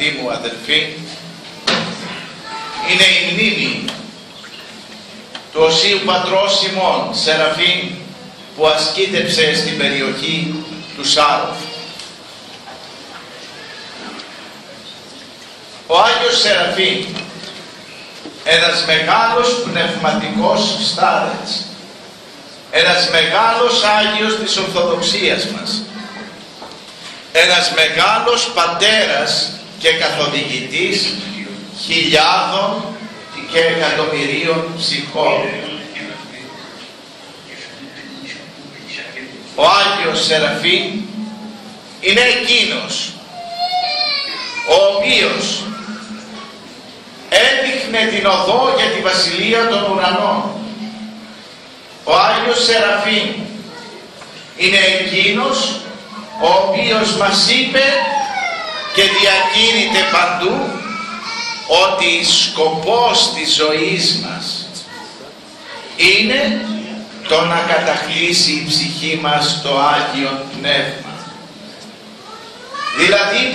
αγαπητοί μου αδελφοί, είναι η μνήμη του Οσίου Πατρός ημών Σεραφείμ που ασκήτευσε στην περιοχή του Σάροφ. Ο Άγιος Σεραφείμ, ένας μεγάλος πνευματικός στάρετς, ένας μεγάλος Άγιος της Ορθοδοξίας μας, ένας μεγάλος πατέρας και καθοδηγητής χιλιάδων και εκατομμυρίων ψυχών. Ο Άγιος Σεραφείμ είναι εκείνος ο οποίος έδειχνε την οδό για τη Βασιλεία των Ουρανών. Ο Άγιος Σεραφείμ είναι εκείνος ο οποίος μας είπε και διακήρυται παντού ότι σκοπός της ζωής μας είναι το να καταχλήσει η ψυχή μας το Άγιο Πνεύμα. Δηλαδή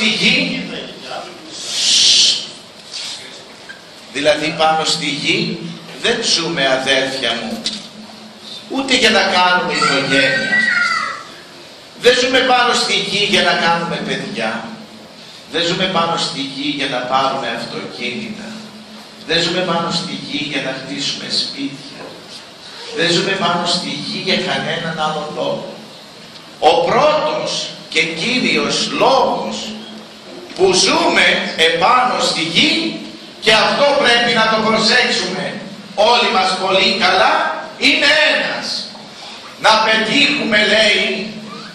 πάνω στη γη δεν ζούμε, αδέρφια μου, ούτε για να κάνουμε οικογένεια. Δεν ζούμε πάνω στη γη για να κάνουμε παιδιά. Δεν ζούμε πάνω στη γη για να πάρουμε αυτοκίνητα. Δεν ζούμε πάνω στη γη για να χτίσουμε σπίτια. Δεν ζούμε πάνω στη γη για κανέναν άλλο λόγο. Ο πρώτος και κύριος λόγος που ζούμε επάνω στη γη, και αυτό πρέπει να το προσέξουμε όλοι μας πολύ καλά, είναι ένας. Να πετύχουμε, λέει,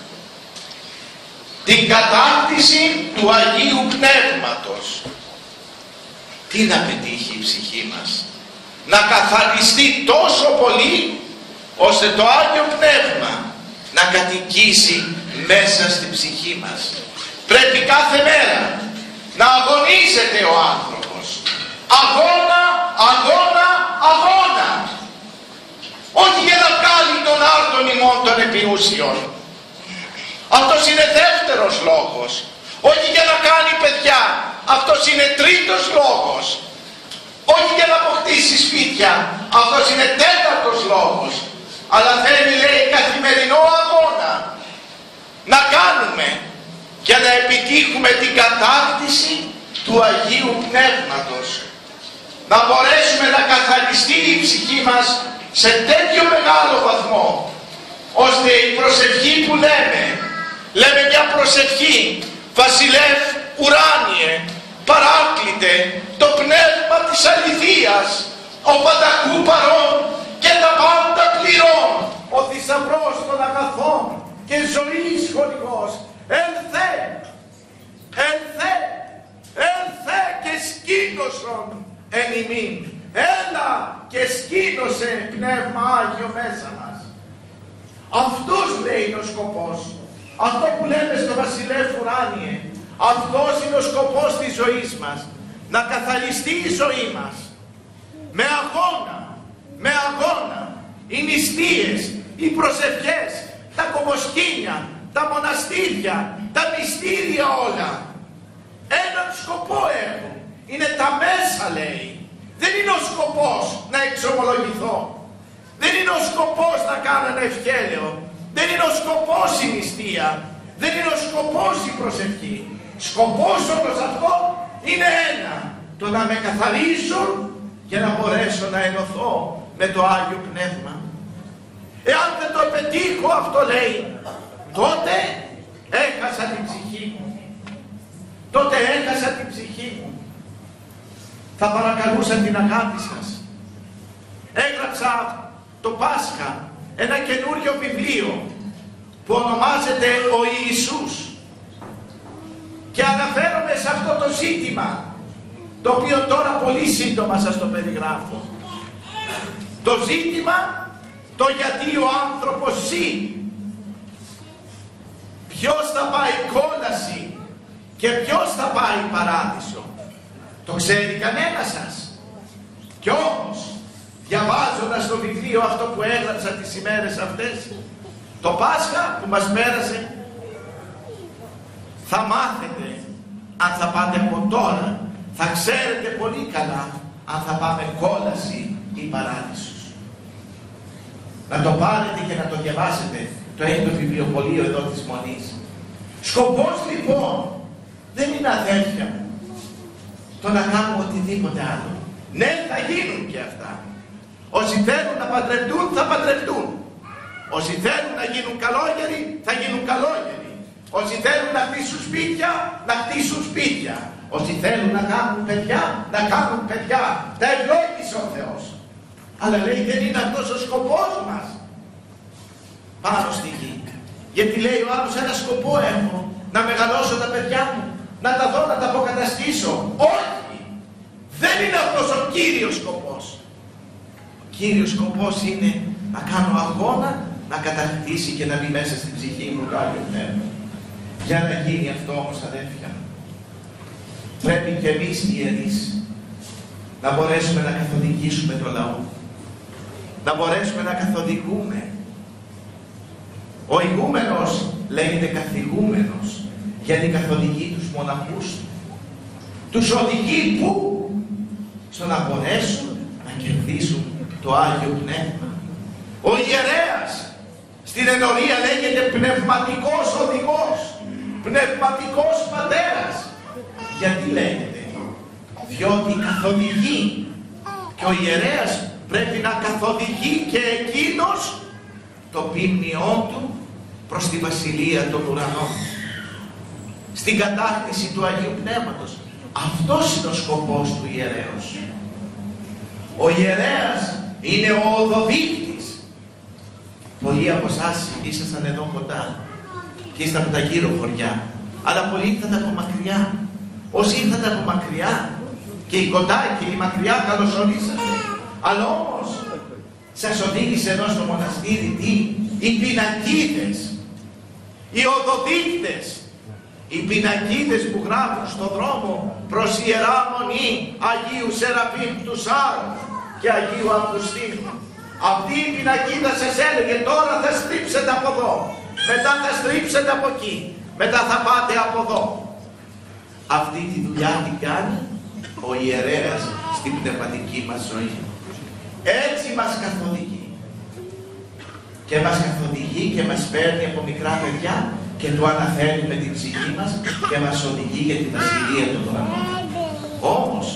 την κατάρτιση του Αγίου Πνεύματος. Τι να πετύχει η ψυχή μας? Να καθαριστεί τόσο πολύ ώστε το Άγιο Πνεύμα να κατοικήσει μέσα στην ψυχή μας. Πρέπει κάθε μέρα να αγωνίζεται ο άνθρωπος. Αγώνα, αγώνα, αγώνα. Όχι για να βγάλει τον άρτον ημών των επιούσιων. Αυτός είναι δεύτερος λόγος. Όχι για να κάνει παιδιά. Αυτός είναι τρίτος λόγος. Όχι για να αποκτήσει σπίτια. Αυτός είναι τέταρτος λόγος. Αλλά θέλει, λέει, καθημερινό αγώνα να κάνουμε για να επιτύχουμε την κατάρτιση του Αγίου Πνεύματος. Να μπορέσουμε να καθαριστεί η ψυχή μας σε τέτοιο μεγάλο βαθμό, ώστε η προσευχή που λέμε μια προσευχή: Βασιλεύ ουράνιε, παράκλητε το πνεύμα της αληθείας, ο πανταχού παρών και τα πάντα πληρών, ο θησαυρός των αγαθών και ζωής χορηγός, ελθέ και σκήνωσον εν ημίν. Έλα και σκήνωσε Πνεύμα Άγιο μέσα μας. Αυτός, λέει, είναι ο σκοπός. Αυτό που λέμε στο Βασιλεύ ουράνιε, αυτός είναι ο σκοπός της ζωής μας. Να καθαριστεί η ζωή μας με αγώνα, οι νηστείες, οι προσευχές, τα κομποσκήνια, τα μοναστήρια, τα μυστήρια όλα. Έναν σκοπό έχουν. Είναι τα μέσα, λέει. Δεν είναι ο σκοπός να εξομολογηθώ. Δεν είναι ο σκοπός να κάνω ένα ευχέλαιο. Δεν είναι ο σκοπός η νηστεία. Δεν είναι ο σκοπός η προσευχή. Σκοπός όμως αυτό είναι ένα. Το να με καθαρίσουν για να μπορέσω να ενωθώ με το Άγιο Πνεύμα. Εάν δεν το πετύχω αυτό, λέει, τότε έχασα την ψυχή μου. Τότε έχασα την ψυχή μου. Θα παρακαλούσα την αγάπη σας. Έγραψα το Πάσχα ένα καινούριο βιβλίο που ονομάζεται «Ο Ιησούς» και αναφέρομαι σε αυτό το ζήτημα, το οποίο τώρα πολύ σύντομα σας το περιγράφω. Το ζήτημα το γιατί ο άνθρωπος ζει. Ποιος θα πάει κόλαση και ποιος θα πάει παράδεισο? Το ξέρει κανένα σας? Κι όμως, διαβάζοντας το βιβλίο αυτό που έγραψα τις ημέρες αυτές, το Πάσχα που μας πέρασε, θα μάθετε αν θα πάτε από τώρα, θα ξέρετε πολύ καλά αν θα πάμε κόλαση ή παράδεισος. Να το πάρετε και να το διαβάσετε. Το έχει το βιβλιοπωλείο εδώ της Μονής. Σκοπός λοιπόν δεν είναι, αδέλφια μου, το να κάνουμε οτιδήποτε άλλο. Ναι, θα γίνουν και αυτά. Όσοι θέλουν να παντρευτούν, θα παντρευτούν. Όσοι θέλουν να γίνουν καλόγεροι, θα γίνουν καλόγεροι. Όσοι θέλουν να χτίσουν σπίτια, να χτίσουν σπίτια. Όσοι θέλουν να κάνουν παιδιά, να κάνουν παιδιά. Τα ευλόγησε ο Θεός. Αλλά λέει, δεν είναι αυτός ο σκοπός μας πάνω στη γη. Γιατί λέει ο άλλος, ένα σκοπό έχω, να μεγαλώσω τα παιδιά μου, να τα δω, να τα αποκαταστήσω. Όχι! Δεν είναι αυτός ο κύριος σκοπός. Ο κύριος σκοπός είναι να κάνω αγώνα, να κατακτήσει και να μπει μέσα στην ψυχή μου το Άγιο Πνεύμα. Για να γίνει αυτό όμως, αδέρφια μου, πρέπει και εμείς οι ιερείς να μπορέσουμε να καθοδηγήσουμε το λαό. Να μπορέσουμε να καθοδηγούμε. Ο ηγούμενος λέγεται καθηγούμενος, γιατί καθοδηγεί τους μοναχούς του. Τους οδηγεί πού? Στο να μπορέσουν να κερδίσουν το Άγιο Πνεύμα. Ο ιερέας στην ενορία λέγεται πνευματικός οδηγός, πνευματικός πατέρας. Γιατί λέγεται? Διότι καθοδηγεί. Και ο ιερέας πρέπει να καθοδηγεί και εκείνος το ποιμνιό του προς τη Βασιλεία των Ουρανών. Στην κατάκτηση του Αγίου Πνεύματος. Αυτός είναι ο σκοπός του ιερέως. Ο ιερέας είναι ο οδοδείκτης. Πολλοί από εσάς ήσασταν εδώ κοντά και ήσταν από τα γύρω χωριά, αλλά πολλοί ήρθατε από μακριά. Όσοι ήρθατε από μακριά και οι κοντά και οι μακριά, καλώς ορίσατε. Αλλά όμως σας οδήγησε εδώ στο μοναστήρι τι? Οι πινακίδες, οι οδοδείκτες, οι πινακίδες που γράφουν στον δρόμο προς Ιερά Μονή Αγίου Σεραφείμ του Σάρου και Αγίου Αυγουστίνου. Αυτή η πινακίδα σας έλεγε, τώρα θα στρίψετε από εδώ, μετά θα στρίψετε από εκεί, μετά θα πάτε από εδώ. Αυτή τη δουλειά την κάνει ο ιερέας στην πνευματική μας ζωή. Έτσι μας καθοδηγεί. Και μας καθοδηγεί και μας παίρνει από μικρά παιδιά και το αναφέρει με την ψυχή μας και μας οδηγεί για τη Βασιλεία των Ουρανών. Όμως,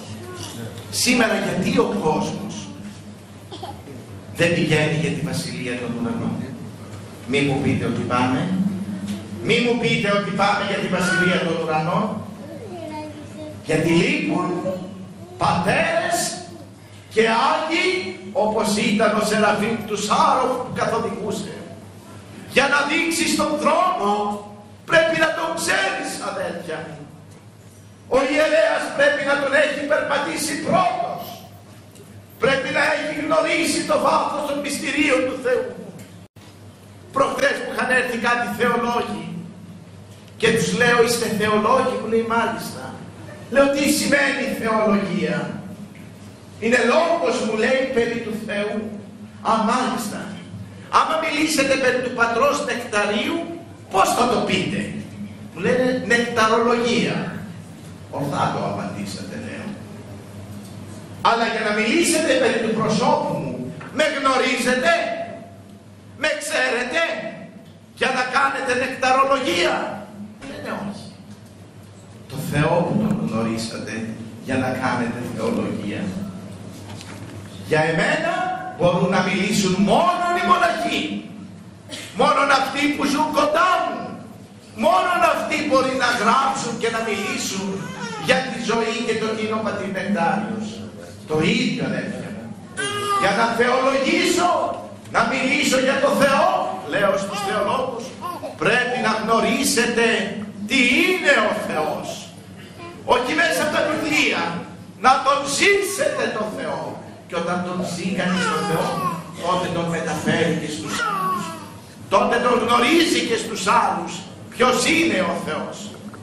σήμερα γιατί ο κόσμος δεν πηγαίνει για τη Βασιλεία των Ουρανών? Μη μου πείτε ότι πάμε. Μη μου πείτε ότι πάμε για τη Βασιλεία των Ουρανών. Γιατί λείπουν πατέρες και Άγιοι όπως ήταν ο Σεραφείμ του Σάρου που καθοδηγούσε. Για να δείξεις τον δρόμο πρέπει να τον ξέρεις, αδέλφια μου. Ο ιερέας πρέπει να τον έχει περπατήσει πρώτος. Πρέπει να έχει γνωρίσει το βάθος των μυστηρίων του Θεού. Προχθές που είχαν έρθει κάτι θεολόγοι και τους λέω, είστε θεολόγοι? Μου λέει, μάλιστα. Λέω, τι σημαίνει θεολογία? Είναι λόγος, μου λέει, περί του Θεού. Α, μάλιστα. Άμα μιλήσετε περί του πατρός Νεκταρίου, πώς θα το πείτε? Μου λένε νεκταρολογία. Ορθά το απαντήσατε, λέω. Αλλά για να μιλήσετε περί του προσώπου μου, με γνωρίζετε? Με ξέρετε? Για να κάνετε νεκταρολογία? Λένε όχι. Το Θεό που τον γνωρίσατε για να κάνετε θεολογία. Για εμένα μπορούν να μιλήσουν μόνον οι μοναχοί. Μόνον αυτοί που ζουν κοντά μου. Μόνον αυτοί μπορεί να γράψουν και να μιλήσουν για τη ζωή και το κοινό πατήρ Νεκτάριος. Το ίδιο, αδέρφια μου. Για να θεολογήσω, να μιλήσω για το Θεό, λέω στους θεολόγους, πρέπει να γνωρίσετε τι είναι ο Θεός. Όχι μέσα από τα βιβλία, να τον ζήσετε τον Θεό. Και όταν τον ζει κανείς τον Θεό, τότε τον μεταφέρει και στους άλλους. Τότε τον γνωρίζει και στους άλλους ποιος είναι ο Θεός.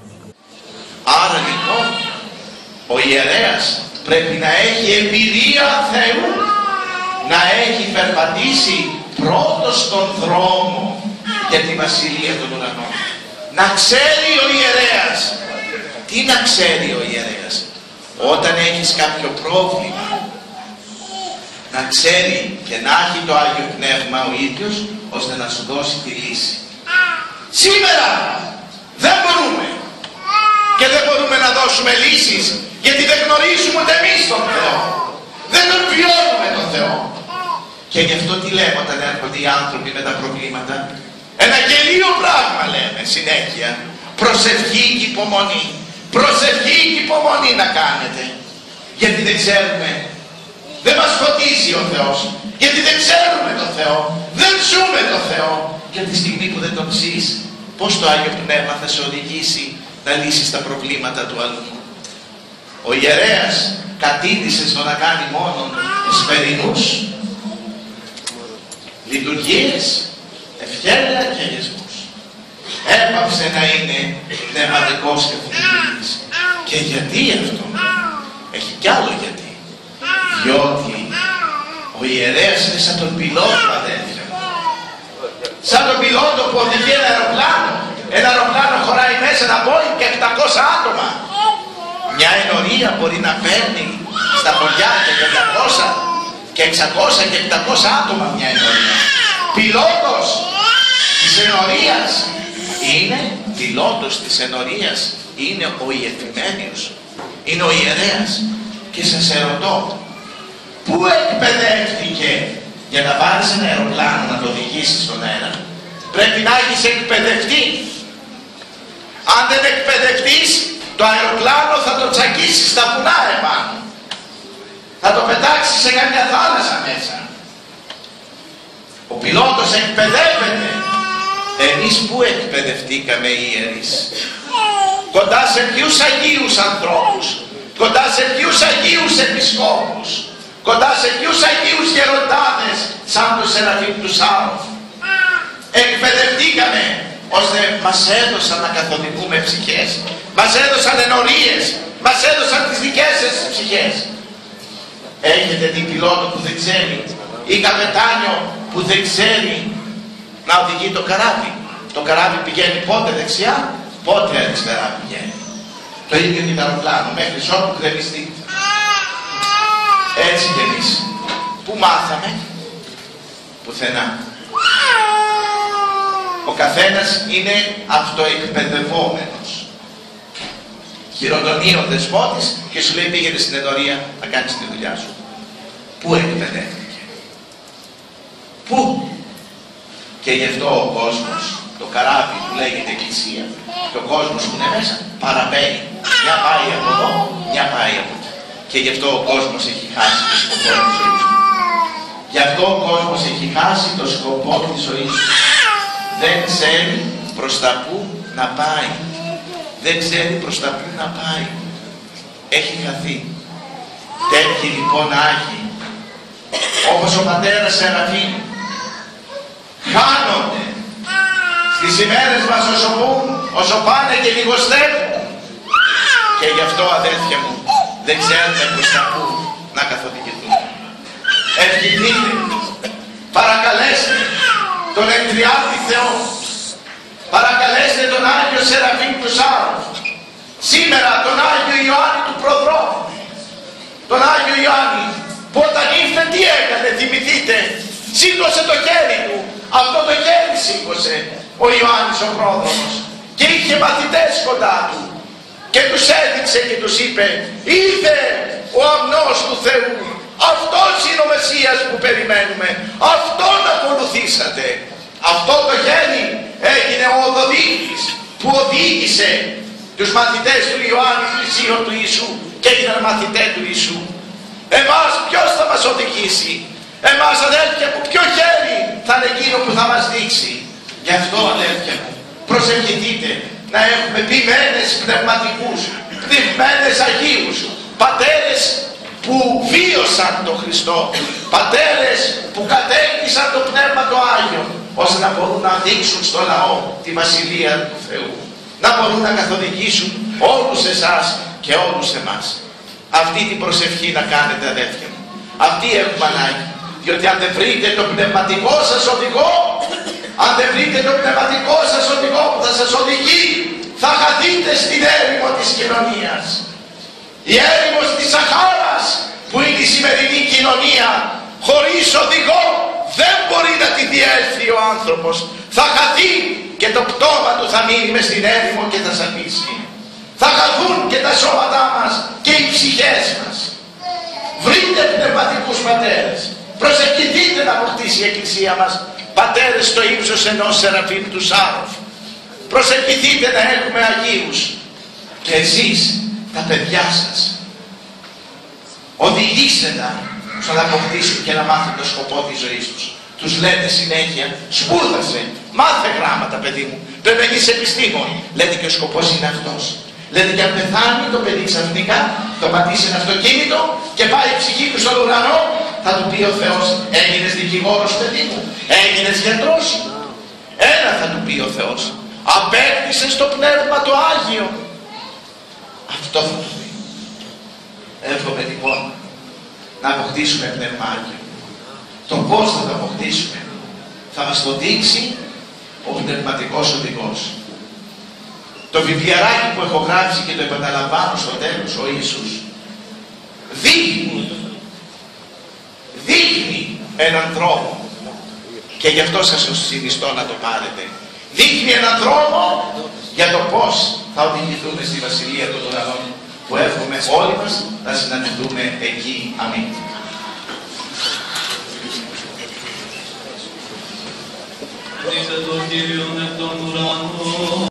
Άρα λοιπόν, ο ιερέας πρέπει να έχει εμπειρία Θεού, να έχει περπατήσει πρώτος στον δρόμο για τη Βασιλεία των Ουρανών. Να ξέρει ο ιερέας Τι να ξέρει ο ιερέας? Όταν έχεις κάποιο πρόβλημα, να ξέρει και να έχει το Άγιο Πνεύμα ο ίδιος, ώστε να σου δώσει τη λύση. Σήμερα δεν μπορούμε, και δεν μπορούμε να δώσουμε λύσεις, γιατί δεν γνωρίζουμε ούτε εμείς τον Θεό, δεν τον βιώνουμε τον Θεό. Και γι' αυτό τι λέμε όταν έρχονται οι άνθρωποι με τα προβλήματα? Ένα γελίο πράγμα λέμε συνέχεια: προσευχή και υπομονή. Προσευχή και υπομονή να κάνετε, γιατί δεν ξέρουμε, δεν μας φωτίζει ο Θεός, γιατί δεν ξέρουμε τον Θεό, δεν ζούμε τον Θεό. Και τη στιγμή που δεν τον ζεις, πώς το Άγιο Πνεύμα θα σε οδηγήσει να λύσεις τα προβλήματα του αλλού? Ο ιερέας κατήντησε στο να κάνει μόνο εσπερινούς, λειτουργίες, ευχέρεια και αγιασμούς. Έπαψε να είναι πνευματικός καθηγητής. Και γιατί αυτό? Έχει κι άλλο γιατί. Διότι ο ιερέας είναι σαν τον πιλότο, αδέρφια μου. Σαν τον πιλότο που οδηγεί ένα αεροπλάνο. Ένα αεροπλάνο χωράει μέσα ένα Boeing και 700 άτομα. Μια ενορία μπορεί να παίρνει στα χωριά και 500 και 600 και 700 άτομα μια ενορία. Πιλότος της ενορίας είναι, πιλότος της ενορίας είναι ο ιεθυμένιος, είναι ο ιερέας. Και σας ερωτώ, πού εκπαιδεύτηκε για να πάρεις ένα αεροπλάνο να το οδηγήσεις στον αέρα? Πρέπει να έχεις εκπαιδευτεί. Αν δεν εκπαιδευτείς, το αεροπλάνο θα το τσακίσεις στα βουνά επάνω, θα το πετάξεις σε καμιά θάλασσα μέσα. Ο πιλότος εκπαιδεύεται. Εμείς πού εκπαιδευτήκαμε οι ιερείς? Κοντά σε ποιους αγίους ανθρώπους? Κοντά σε ποιους αγίους επισκόπους? Κοντά σε ποιους αγίους γεροντάδες σαν το Σεραφείμ του Σάροφ? Εκπαιδευτήκαμε ώστε μας έδωσαν να καθοδηγούμε ψυχές, μας έδωσαν ενορίες, μας έδωσαν τις δικές σας ψυχές. Έχετε δει πιλότο που δεν ξέρει ή καπετάνιο που δεν ξέρει να οδηγεί το καράβι? Το καράβι πηγαίνει πότε δεξιά, πότε αριστερά πηγαίνει. Το ίδιο και το αεροπλάνο, μέχρι όπου κρεμιστεί. Έτσι κι εμείς. Πού μάθαμε? Πουθενά. Ο καθένας είναι αυτοεκπαιδευόμενος. Χειροτονεί ο δεσπότης και σου λέει πήγαινε στην ενορία να κάνεις τη δουλειά σου. Πού εκπαιδεύτηκε? Πού? Και γι' αυτό ο κόσμος, το καράβι που λέγεται Εκκλησία, και ο κόσμος που είναι μέσα παραμένει. Μια πάει από εδώ, μια πάει από εκεί. Και γι' αυτό ο κόσμος έχει χάσει το σκοπό της ζωής του. Γι' αυτό ο κόσμος έχει χάσει το σκοπό της ζωής του. Δεν ξέρει προς τα πού να πάει. Δεν ξέρει προς τα πού να πάει. Έχει χαθεί. Τέτοιοι λοιπόν Άγιοι, όπως ο πατέρας Σεραφείμ, χάνονται στις ημέρες μας όσο πάνε και λιγοστεύουν. Και γι' αυτό αδέρφια μου δεν ξέρουμε προς τα πού να καθοδηγηθούν. Ευχηθείτε, παρακαλέστε τον Εκτριάρχη Θεό, παρακαλέστε τον Άγιο Σεραφείμ του Σάροφ, σήμερα τον Άγιο Ιωάννη του Προδρόμου, τον Άγιο Ιωάννη που όταν ήρθε τι έκανε? Θυμηθείτε, σήκωσε το χέρι του. Αυτό το χέρι σήκωσε ο Ιωάννης ο Πρόδρομος και είχε μαθητές κοντά του και τους έδειξε και τους είπε: είδε ο αμνός του Θεού, αυτός είναι ο Μεσσίας που περιμένουμε, αυτόν ακολουθήσατε. Αυτό το χέρι έγινε ο οδοδείχτης που οδήγησε τους μαθητές του Ιωάννη πλησίον του Ιησού και έγιναν μαθητές του Ιησού. Εμάς ποιος θα μας οδηγήσει? Εμάς αδέλφια μου ποιο χέρι θα είναι εκείνο που θα μας δείξει? Γι' αυτό αδέλφια μου προσευχηθείτε να έχουμε ποιμένες πνευματικούς, πνευμένες Αγίους, πατέρες που βίωσαν τον Χριστό, πατέρες που κατέκτησαν το Πνεύμα το Άγιο, ώστε να μπορούν να δείξουν στο λαό τη Βασιλεία του Θεού, να μπορούν να καθοδηγήσουν όλους εσάς και όλους εμάς. Αυτή την προσευχή να κάνετε αδέλφια μου, αυτή έχουμε ανάγκη, διότι αν δεν βρείτε το πνευματικό σας οδηγό, αν δεν βρείτε το πνευματικό σας οδηγό που θα σας οδηγεί θα χαθείτε στην έρημο της κοινωνίας. Η έρημος της Σαχάρας που είναι η σημερινή κοινωνία, χωρίς οδηγό δεν μπορεί να τη διέλθει ο άνθρωπος. Θα χαθεί και το πτώμα του θα μείνει μες στην έρημο και θα σαπίσει. Θα χαθούν και τα σώματά μας και οι ψυχές μας. Βρείτε πνευματικούς πατέρες. Προσευχηθείτε να αποκτήσει η Εκκλησία μας πατέρες στο ύψος ενός Σεραφείμ του Σάροφ. Προσευχηθείτε να έχουμε Αγίους. Και εσείς τα παιδιά σας οδηγήστε τα στο να αποκτήσουν και να μάθουν το σκοπό της ζωής τους. Τους λέτε συνέχεια, σπούδασε, μάθε γράμματα παιδί μου, πρέπει να γίνεις επιστήμονη. Λέτε και ο σκοπός είναι αυτός. Λέτε και αν πεθάνει το παιδί ξαφνικά, το πατήσει ένα αυτοκίνητο και πάει η ψυχή του στον ουρανό, θα του πει ο Θεός, έγινες δικηγόρος παιδί μου, έγινες γιατρός. Ένα θα του πει ο Θεός, απέκτησες το Πνεύμα το Άγιο. Αυτό θα του πει. Εύχομαι λοιπόν να αποκτήσουμε Πνεύμα Άγιο. Το πώς θα το αποκτήσουμε θα μας το δείξει ο πνευματικός οδηγός. Το βιβλιαράκι που έχω γράψει και το επαναλαμβάνω στο τέλος, ο Ιησούς δείχνει έναν δρόμο και γι' αυτό σας συνιστώ να το πάρετε. Δείχνει έναν δρόμο για το πώς θα οδηγηθούμε στη Βασιλεία των Ουρανών, που εύχομαι όλοι μας να συναντηθούμε εκεί. Αμήν. Δείξε τον Κύριον εκ των ουρανών.